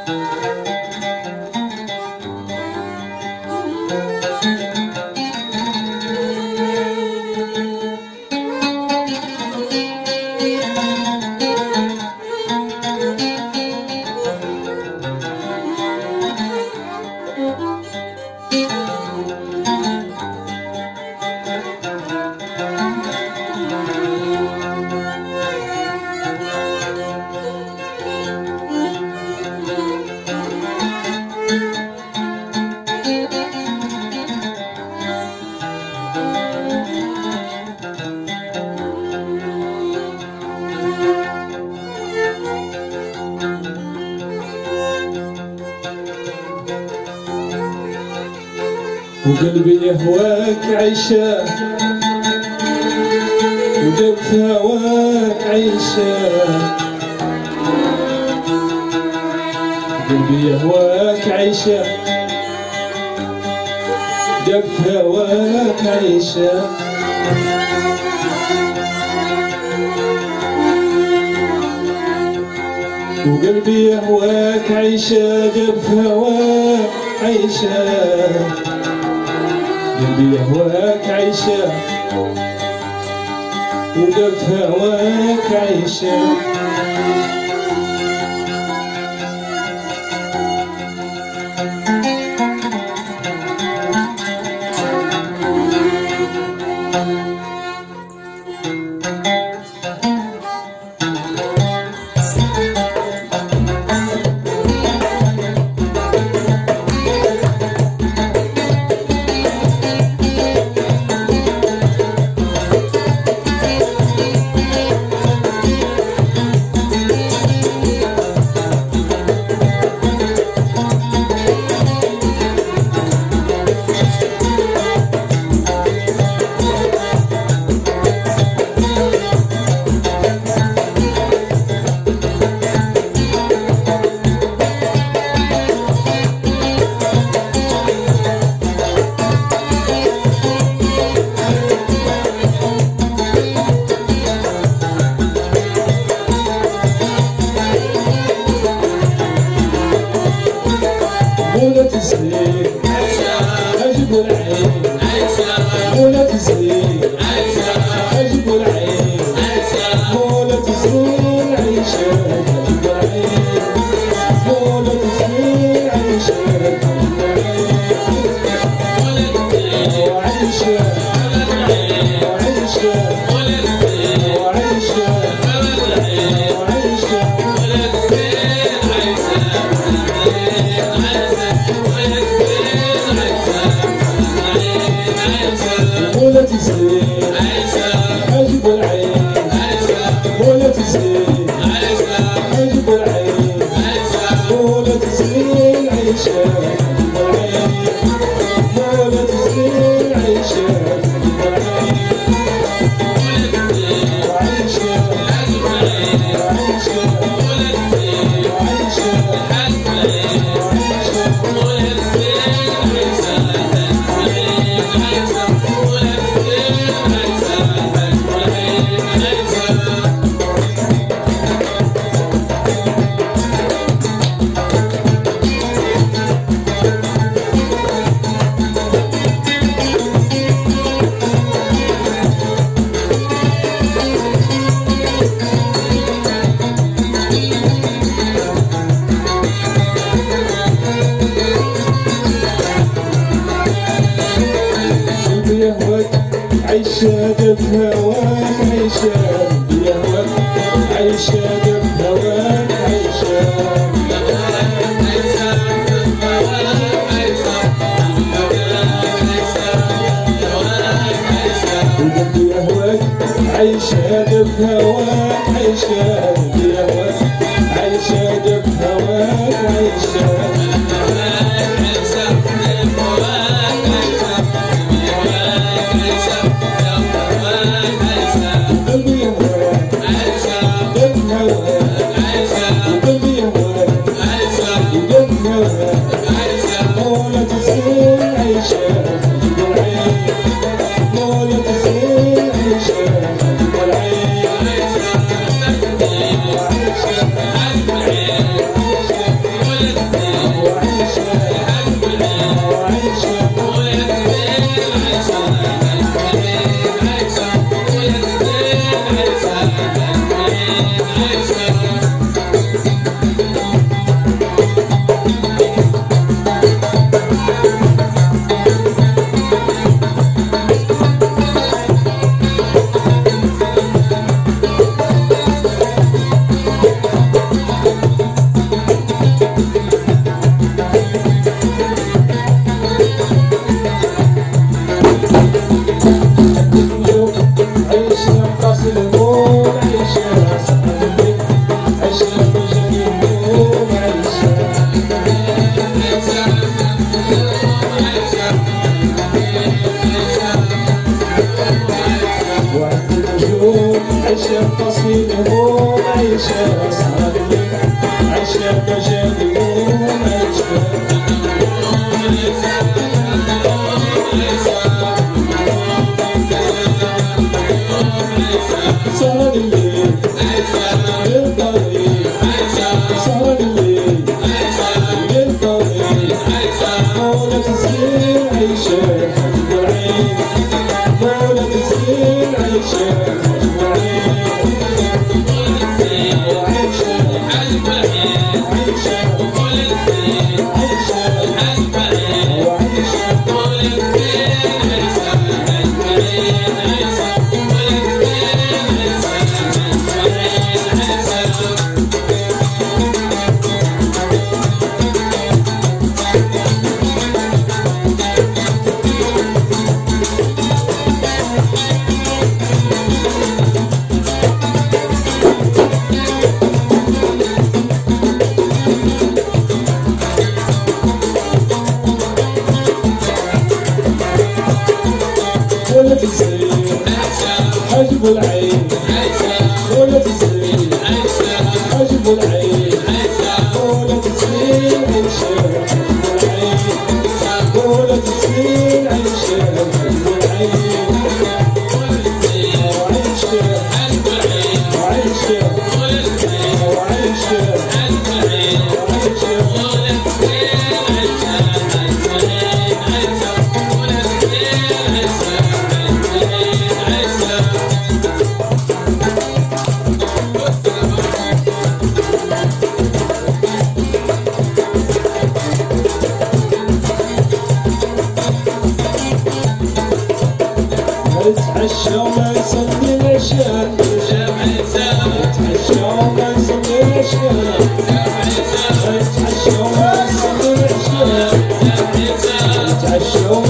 وقلبي يهواك عيشة ودب هواك عيشة، قلبي يهواك عيشة دب هواك عيشة، وقلبي يهواك عيشة دب هواك عيشة، قلبي يهواك عيشة ودب هواك عيشة، ولا تزيد عجب العين ولا تزيد عجب العين ولا تزيد عيشة عجب العين ولا تزيد عيشة عجب العين وعيشة وعيشة وعيشة وعيشة ولا تزيد عجب العين ولا تزيد عجب العين ولا تزيد عيشة عجب العين ولا تزيد عيشة عجب العين وعيشة وعيشة عيشة دب هواك عيشة يهواك عيشة دب هواك عيشة وقلبي يهواك عيشة دب هواك عيشة يهواك عيشة دب هواك عيشة ولا تزيد عيشة عجب العين ولا تزيد عيشة عجب العين وعيشة وعيشة عجب العين ولا تسليم عجب العين ولا تسليم عيشة عجب العين ولا تسليم عيشة عجب العين وعيشة وعيشة وعيشة يتعشى وما يصلي العشاء يتعشى وما يصلي العشاء يتعشى وما يصلي العشاء يتعشى